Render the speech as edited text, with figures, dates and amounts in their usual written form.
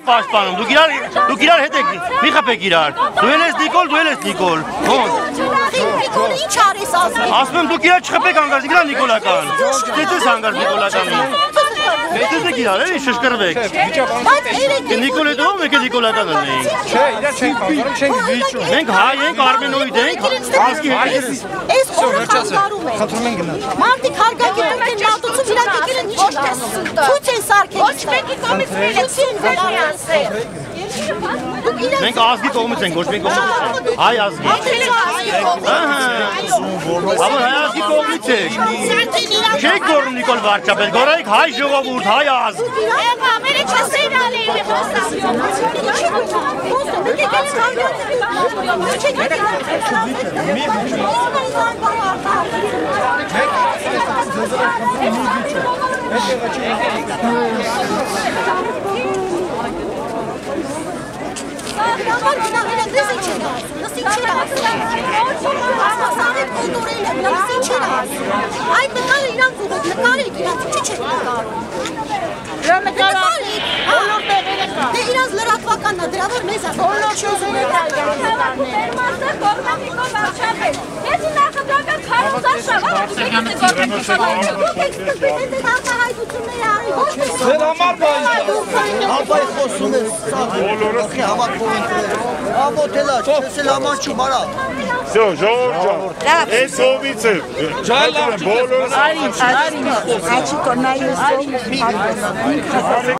պաշտպանում, դուք իրար հետ եք, մի խփեք իրար, դու ես Նիկոլ, դու ես Նիկոլ, Նիկոլ ինչ արես ասում։ Ասում եմ դուք իրար չխփեք հանգարց, իրա Նիկոլական, չտեցես հանգարց Նիկոլականի, հետեք իրար, էլի շշկրվեք, Նիկոլ հետո ով եք է Նիկոլականը նեինք, չէ, իրար չենք կանգարում, չենք վիճում, մենք հայ ենք, Արմենոիդ ենք, ազգի հետ ենք, Այս օրը խանգարում ենք, խնդրում ենք գնալ, մարդիկ հարգակետում են մատուցում, իրանք եկել են ինչ ցույց են սարքել, ոչ մեկի կողմից մեր են վերանացել, մենք ազգի կողմից ենք, ոչ մենք կողմից ենք, հայ ազգի, Ահա, հայ ազգի կողմից եք, չեք գոռում Նիկոլ Վարչապետ, գոռայիք հայ ժողովուրդ, հայ ազգ, Այդ նկարը իրանք ուղղ նկարեք իրանք չի չեք նկարում Դե իրանք լրատվականն է դրա որ մեզ ասում չուզում եք Ձեր համար Ապայ խոսում ես սաղի հավակով ենք ամոթելա, չեսել աման չու մարա Всё, Ժողովուրդ ջան, այս ովից է Ջալավ բոլորը Արի, աչի կորնայու